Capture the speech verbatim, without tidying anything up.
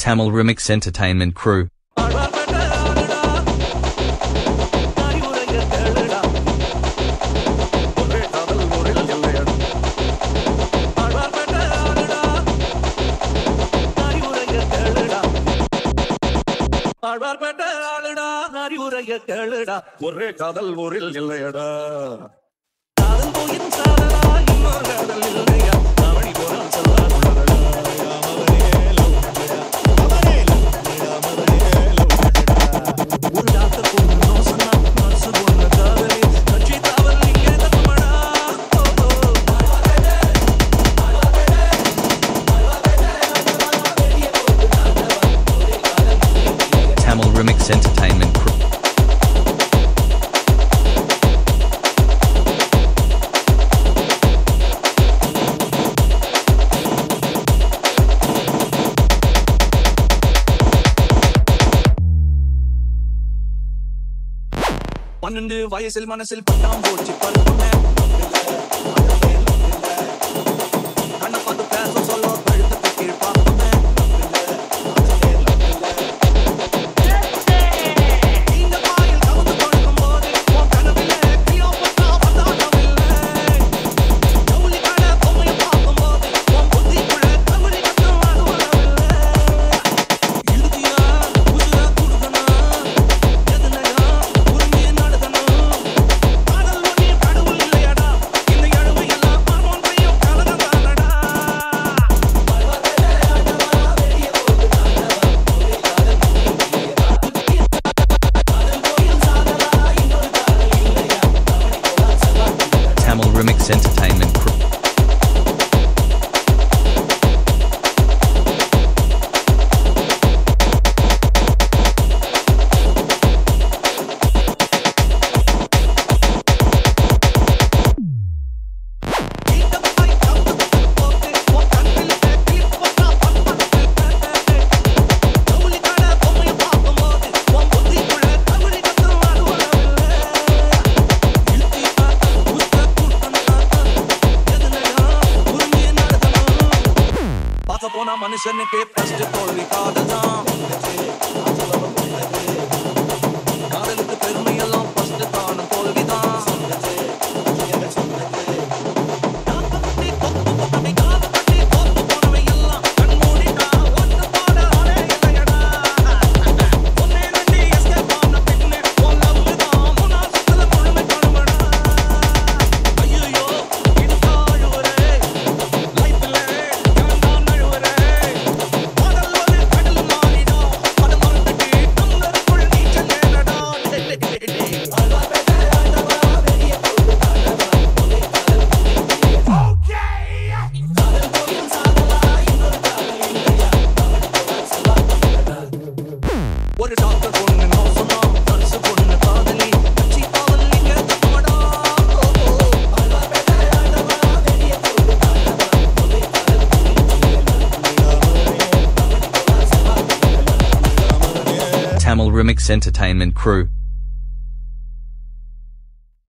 Tamil Remix Entertainment Crew. Alwarpettai Andava, அறிவுரைய கேளுடா ஒரே காதல் ஊரில் இல்லையடா காதல் போயின் சாதலா இன்னொரு காதல் இல்லையா அவனி போறான் சொல்லாதுடா யாமவரேலோ அவரேலோ யாமவரேலோ ஒரு டாக்டர் பொண்ணு சொன்னா நர்ஸ் பொண்ணு காதலி கட்சி தாவல் இங்கே தத்துமடா Tamil Remix Entertainment Crew. பன்னெண்டு வயசில் மனசில் பட்டாம் போச்சு பல்புமே கண்ணை பார்த்து பேச சொல்ல கழுத்துக்கு கீழ் பார்ப்போமே இந்த வாயில் கவுந்து கொடுக்கும் போது உன் கனவில்லை கிளியோபட்ரா வந்தாடவில்லை ஜவுளி கடை பொம்மையை பார்க்கும் போது உன் புத்திக்குள்ள கவரி கட்டும் அனுவலவில்லை இறுதியா உசுர கொடுக்கணும் எதுனடா உறிஞ்சி நடக்கணும் காதல் ஒன்னே கடவுள் இல்லையடா இந்த எழுவு எல்லாம் பார்வோன் கையும் கலகதானடா Tamil Remix Entertainment Crew. போனா மனுஷனுக்கே ஃபர்ஸ்ட் தோல்வி காதல்தான் காதலுக்கு பெருமை எல்லாம் ஃபர்ஸ்ட் தான தோல்விதான் ஒரு டாக்டர் பொண்ணு நான் சொன்னா நர்ஸ் பொண்ணு காதலி கட்சி தாவல் இங்கே தத்துமடா Tamil Remix Entertainment Crew.